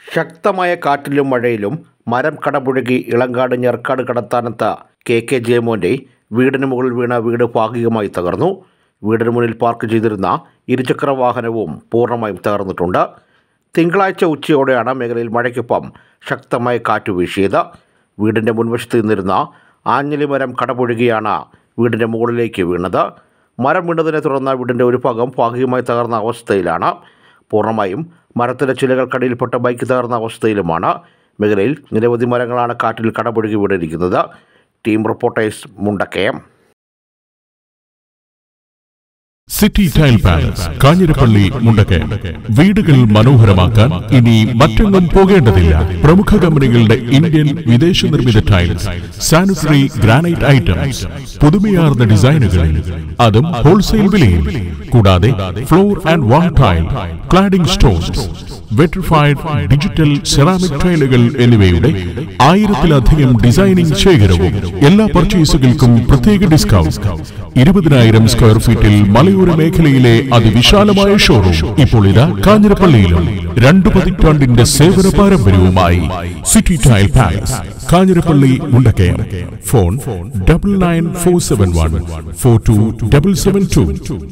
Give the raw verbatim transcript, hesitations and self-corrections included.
ശക്തമായ കാറ്റിലും മഴയിലും മരം കടപുഴകി ഇളങ്കാട് ഞെർക്കാട് കടത്താനത്ത് കെ കെ ജയമോൻ്റെ വീടിന് മുകളിൽ വീണ വീട് ഭാഗികമായി തകർന്നു. വീടിന് മുന്നിൽ പാർക്ക് ചെയ്തിരുന്ന ഇരുചക്ര വാഹനവും പൂർണ്ണമായും തകർന്നിട്ടുണ്ട്. തിങ്കളാഴ്ച ഉച്ചയോടെയാണ് മേഖലയിൽ മഴയ്ക്കൊപ്പം ശക്തമായ കാറ്റ് വീശിയത്. വീടിൻ്റെ മുൻവശത്ത് നിന്നിരുന്ന ആഞ്ഞിലി മരം കടപുഴകിയാണ് വീടിൻ്റെ മുകളിലേക്ക് വീണത്. മരം വീണതിനെ തുടർന്ന് വീടിൻ്റെ ഒരു ഭാഗം ഭാഗികമായി തകർന്ന അവസ്ഥയിലാണ്. പൂർണ്ണമായും മരത്തിലെ ചിലകൾക്കടിയിൽപ്പെട്ട ബൈക്ക് തകർന്ന അവസ്ഥയിലുമാണ്. മേഖലയിൽ നിരവധി മരങ്ങളാണ് കാറ്റിൽ കടപുഴകി വീണിരിക്കുന്നത്. Team reporters Mundakkayam. City tile palace, Kanjirappally, Mundakkayam. വീടുകൾ മനോഹരമാക്കാൻ ഇനി മറ്റൊന്നും പോകേണ്ടതില്ല. പ്രമുഖ കമ്പനികളുടെ ഇന്ത്യൻ വിദേശ നിർമ്മിത ടൈൽസ്, സാനിറ്ററി ഗ്രാനൈറ്റ് ഐറ്റംസ്, പുതുമയാർന്ന ഡിസൈനുകളിൽ, അതും ഹോൾസെയിൽ വിലയിൽ. കൂടാതെ floor and wall tile, cladding stones, vitrified digital ceramic ടൈലുകൾ എന്നിവയുടെ ആയിരത്തിലധികം ഡിസൈനിംഗ് ശേഖരവും. എല്ലാ പർച്ചേസുകൾക്കും പ്രത്യേക ഡിസ്കൗണ്ട്. ഇരുപതിനായിരം സ്ക്വയർ ഫീറ്റിൽ മലയോര മേഖലയിലെ അതിവിശാലമായ ഷോറൂം ഇപ്പോൾ ഇതാ കാഞ്ഞിരപ്പള്ളിയിലും. രണ്ടു പതിറ്റാണ്ടിന്റെ സേവന പാരമ്പര്യവുമായി city tile palace, Kanjirappally, Mundakkayam. Phone double nine four seven one four two double seven to.